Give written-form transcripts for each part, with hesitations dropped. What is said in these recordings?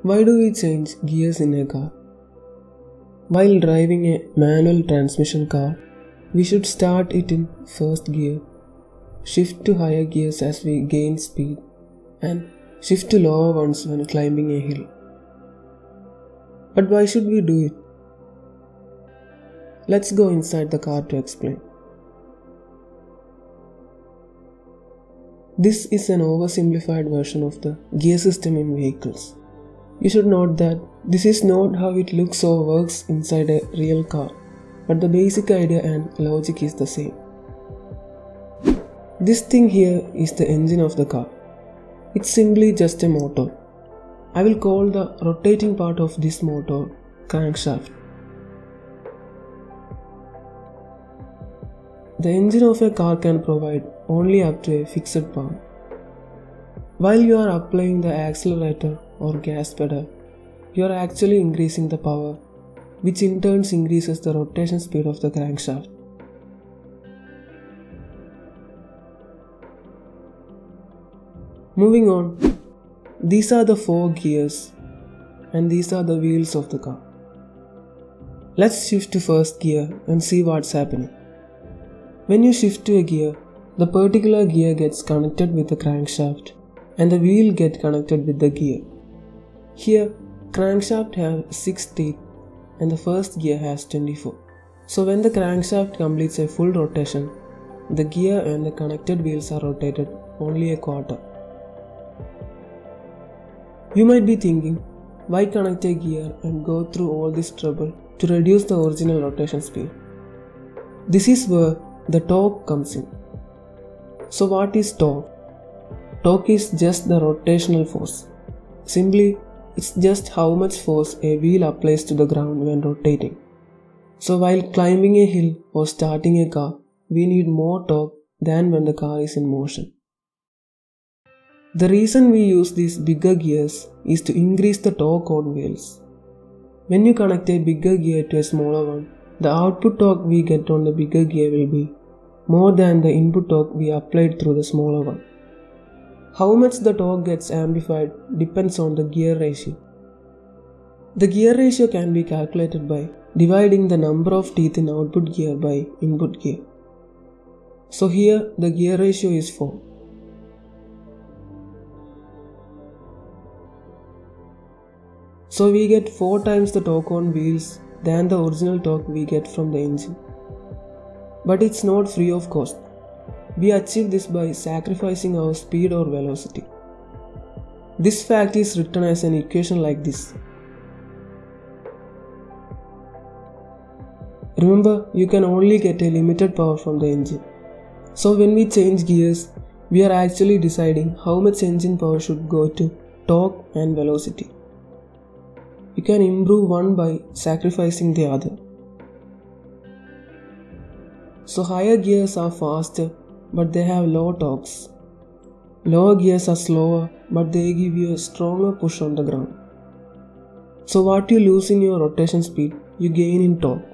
Why do we change gears in a car? While driving a manual transmission car, we should start it in first gear, shift to higher gears as we gain speed, and shift to lower ones when climbing a hill. But why should we do it? Let's go inside the car to explain. This is an oversimplified version of the gear system in vehicles. You should note that this is not how it looks or works inside a real car, but the basic idea and logic is the same. This thing here is the engine of the car. It's simply just a motor. I will call the rotating part of this motor crankshaft. The engine of a car can provide only up to a fixed power. While you are applying the accelerator or gas pedal, you are actually increasing the power, which in turn increases the rotation speed of the crankshaft. Moving on, these are the 4 gears and these are the wheels of the car. Let's shift to first gear and see what's happening. When you shift to a gear, the particular gear gets connected with the crankshaft and the wheel gets connected with the gear. Here, crankshaft has 6 teeth and the first gear has 24. So when the crankshaft completes a full rotation, the gear and the connected wheels are rotated only a quarter. You might be thinking, why connect a gear and go through all this trouble to reduce the original rotation speed? This is where the torque comes in. So what is torque? Torque is just the rotational force. Simply, it's just how much force a wheel applies to the ground when rotating. So while climbing a hill or starting a car, we need more torque than when the car is in motion. The reason we use these bigger gears is to increase the torque on wheels. When you connect a bigger gear to a smaller one, the output torque we get on the bigger gear will be more than the input torque we applied through the smaller one. How much the torque gets amplified depends on the gear ratio. The gear ratio can be calculated by dividing the number of teeth in output gear by input gear. So here the gear ratio is 4. So we get 4 times the torque on wheels than the original torque we get from the engine. But it's not free of cost. We achieve this by sacrificing our speed or velocity. This fact is written as an equation like this. Remember, you can only get a limited power from the engine. So when we change gears, we are actually deciding how much engine power should go to torque and velocity. You can improve one by sacrificing the other. So higher gears are faster, but they have low torques. Lower gears are slower, but they give you a stronger push on the ground. So what you lose in your rotation speed, you gain in torque.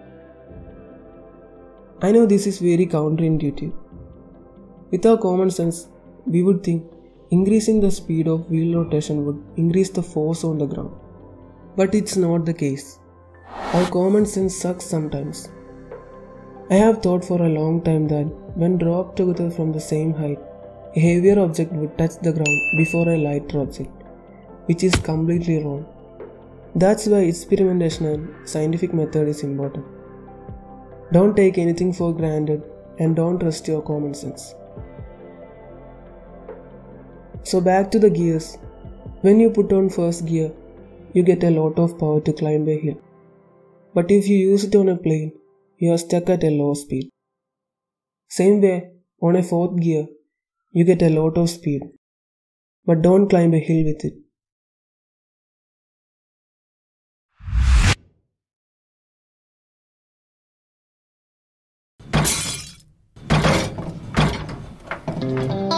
I know this is very counterintuitive. With our common sense, we would think increasing the speed of wheel rotation would increase the force on the ground. But it's not the case. Our common sense sucks sometimes. I have thought for a long time that when dropped together from the same height, a heavier object would touch the ground before a lighter object, which is completely wrong. That's why experimentation and scientific method is important. Don't take anything for granted and don't trust your common sense. So back to the gears. When you put on first gear, you get a lot of power to climb a hill. But if you use it on a plane, you are stuck at a low speed. Same way, on a fourth gear, you get a lot of speed. But don't climb a hill with it.